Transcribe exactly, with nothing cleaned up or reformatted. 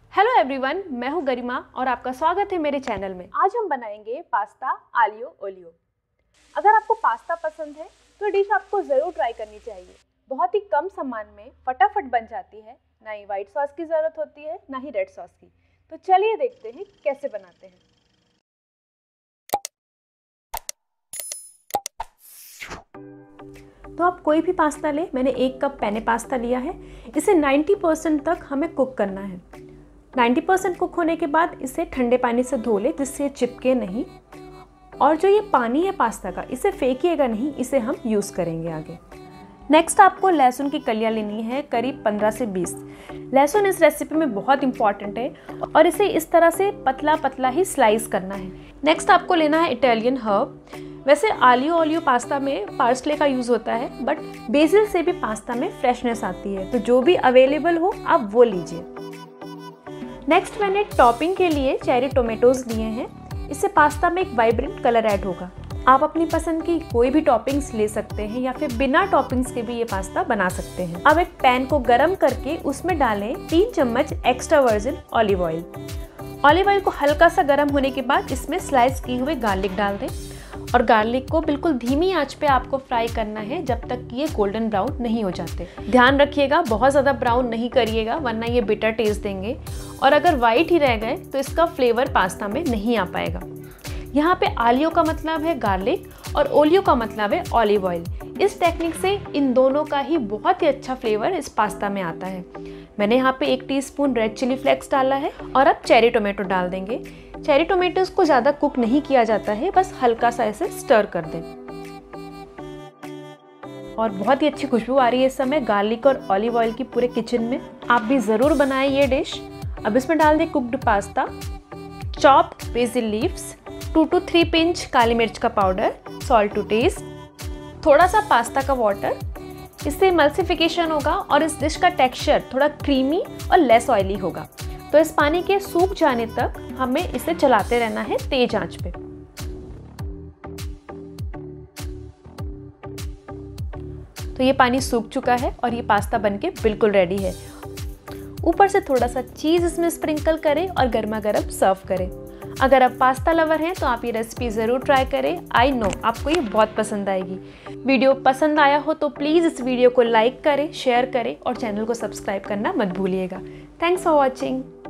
Hello everyone, मैं हूं गरिमा और आपका स्वागत है मेरे चैनल में। आज हम बनाएंगे पास्ता आलियो ओलियो। अगर आपको पास्ता पसंद है तो डिश आपको ज़रूर ट्राई करनी चाहिए। बहुत ही कम सामान में फटाफट बन जाती है, ना ही वाइट सॉस की ज़रूरत होती है ना ही रेड सॉस की। तो चलिए देखते हैं कैसे बनाते हैं। तो आप कोई भी पास्ता लें, मैंने एक कप पेने पास्ता लिया है। इसे नब्बे परसेंट तक हमें कुक करना है। नब्बे परसेंट कुक होने के बाद इसे ठंडे पानी से धो ले जिससे ये चिपके नहीं। और जो ये पानी है पास्ता का, इसे फेंकिएगा नहीं, इसे हम यूज़ करेंगे आगे। नेक्स्ट आपको लहसुन की कलियां लेनी है, करीब पंद्रह से बीस। लहसुन इस रेसिपी में बहुत इंपॉर्टेंट है और इसे इस तरह से पतला पतला ही स्लाइस करना है। नेक्स्ट आपको लेना है इटालियन हर्ब। वैसे आलियो ओलियो पास्ता में पार्सले का यूज़ होता है, बट बेसिल से भी पास्ता में फ्रेशनेस आती है, तो जो भी अवेलेबल हो आप वो लीजिए। नेक्स्ट मैंने टॉपिंग के लिए चेरी टोमेटोज लिए हैं। इससे पास्ता में एक वाइब्रेंट कलर ऐड होगा। आप अपनी पसंद की कोई भी टॉपिंग्स ले सकते हैं या फिर बिना टॉपिंग्स के भी ये पास्ता बना सकते हैं। अब एक पैन को गरम करके उसमें डालें तीन चम्मच extra virgin olive oil. Olive oil को हल्का सा गर्म होने के बाद इसमें स्लाइस किए हुए गार्लिक डाल दें और गार्लिक को बिल्कुल धीमी आंच पे आपको फ्राई करना है जब तक कि ये गोल्डन ब्राउन नहीं हो जाते। ध्यान रखिएगा, बहुत ज़्यादा ब्राउन नहीं करिएगा वरना ये बिटर टेस्ट देंगे और अगर वाइट ही रह गए तो इसका फ्लेवर पास्ता में नहीं आ पाएगा। यहाँ पे आलियो का मतलब है गार्लिक और ओलियो का मतलब है ऑलिव ऑयल। इस टेक्निक से इन दोनों का ही बहुत ही अच्छा फ्लेवर इस पास्ता में आता है। मैंने यहाँ पे एक टीस्पून रेड चिली फ्लेक्स डाला है और अब चेरी टोमेटो डाल देंगे। चेरी टोमेटोज को ज़्यादा कुक नहीं किया जाता है, बस हल्का सा ऐसे स्टर कर दें। और बहुत ही अच्छी खुशबू आ रही है इस समय गार्लिक और ऑलिव ऑयल की पूरे किचन में। आप भी ज़रूर बनाएं ये डिश। अब इसमें डाल दें cooked pasta, chopped basil leaves, two two three pinch काली मिर्च का पाउडर, सॉल्ट टू टेस्ट, थोड़ा सा पास्ता का वाटर। इससे इमल्सिफिकेशन होगा और इस डिश का टेक्सचर थोड़ा क्रीमी और लेस ऑयली होगा। तो इस पानी के सूख जाने तक हमें इसे चलाते रहना है तेज आंच पे। तो ये पानी सूख चुका है और ये पास्ता बनके बिल्कुल रेडी है। ऊपर से थोड़ा सा चीज़ इसमें स्प्रिंकल करें और गर्मा गर्म सर्व करें। अगर आप पास्ता लवर हैं तो आप ये रेसिपी ज़रूर ट्राई करें। आई नो आपको ये बहुत पसंद आएगी। वीडियो पसंद आया हो तो प्लीज़ इस वीडियो को लाइक करें, शेयर करें और चैनल को सब्सक्राइब करना मत भूलिएगा। Thanks for watching.